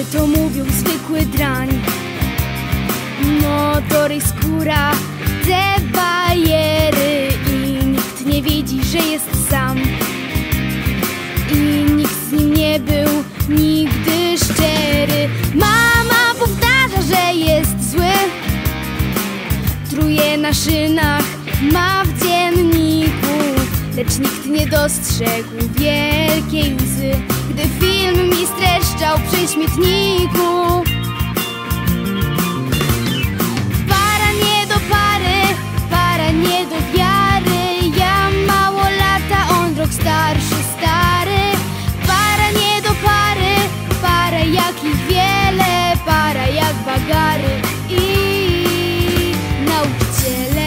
to mówią zwykły drań. Motor i skóra, te bajery i nikt nie widzi, że jest sam. I nikt z nim nie był nigdy szczery. Mama powtarza, że jest zły, truje na szynach, ma w dzienniku, lecz nikt nie dostrzegł wielkiej łzy, gdy film mi streszczał przy śmietniku. Para nie do pary, para nie do wiary. Ja mało lata, on rok starszy, stary. Para nie do pary, para jak ich wiele, para jak bagary i nauczyciele.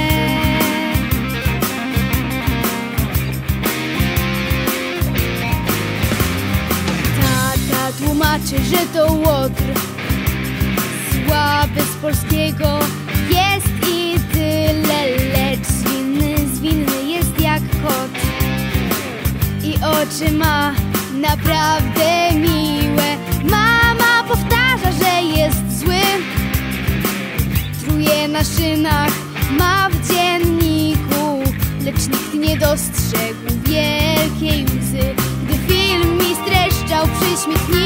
Tata tłumaczy, że to łotr, słaby z polskiego jest i tyle, lecz zwinny jest jak kot. I oczy ma naprawdę miłe. Mama powtarza, że jest zły, truje na szynach, ma w dzienniku, lecz nikt nie dostrzegł wielkiej łzy, gdy film mi streszczał przy śmietniku.